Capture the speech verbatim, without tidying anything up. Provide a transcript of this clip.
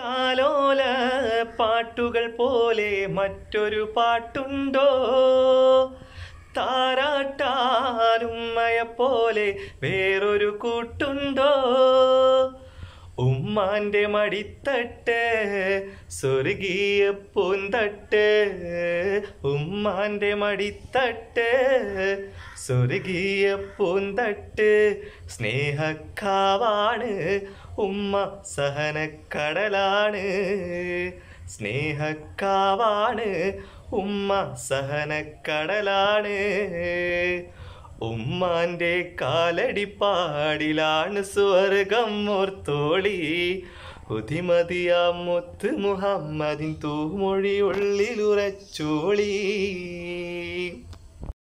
താലോല പാട്ടുകൾ പോലെ മറ്റൊരു പാട്ടുണ്ടോ? താരാട്ടാനുമ്മയെ പോലെ വേറൊരു കൂട്ടുണ്ടോ? ഉമ്മാന്റെ മടിത്തട്ട് സ്വർഗീയ പൂന്തട്ട്, ഉമ്മാന്റെ മടിത്തട്ട് സ്വർഗീയ പൂന്തട്ട്. സ്നേഹക്കാവാണ് ഉമ്മ, സഹനക്കടലാണ്. സ്നേഹക്കാവാണ് ഉമ്മ, സഹനക്കടലാണ്. ഉമ്മാന്റെ കാലടിപ്പാടിലാണ് സ്വർഗം ഓർത്തോളി. ഉതിമതിയാം മുത്ത് മുഹമ്മദിൻ തൂമൊഴി ഉള്ളിലുറച്ചോളി.